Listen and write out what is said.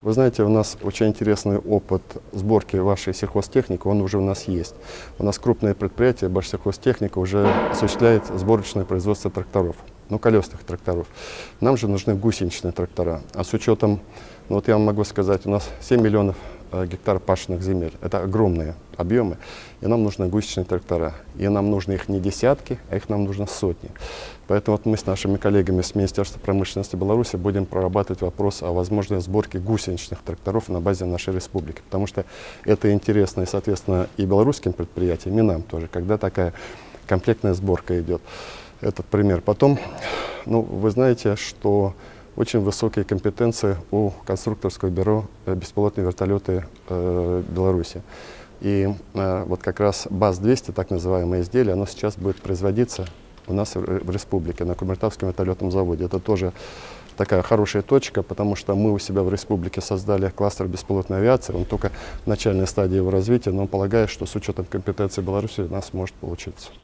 Вы знаете, у нас очень интересный опыт сборки вашей сельхозтехники, он уже у нас есть. У нас крупное предприятие, Башсельхозтехника, уже осуществляет сборочное производство тракторов, ну, колесных тракторов. Нам же нужны гусеничные трактора. А с учетом, ну, вот я вам могу сказать, у нас 7 миллионов гектар пашенных земель. Это огромные объемы, и нам нужны гусеничные трактора. И нам нужны их не десятки, а их нам нужно сотни. Поэтому вот мы с нашими коллегами с Министерства промышленности Беларуси будем прорабатывать вопрос о возможной сборке гусеничных тракторов на базе нашей республики. Потому что это интересно, и, соответственно, и белорусским предприятиям, и нам тоже, когда такая комплектная сборка идет. Этот пример. Потом, ну, вы знаете, что очень высокие компетенции у конструкторского бюро беспилотные вертолеты Беларуси. И вот как раз БАЗ-200, так называемое изделие, оно сейчас будет производиться у нас в республике, на Кумертавском вертолетном заводе. Это тоже такая хорошая точка, потому что мы у себя в республике создали кластер беспилотной авиации. Он только в начальной стадии его развития, но полагаю, что с учетом компетенции Беларуси у нас может получиться.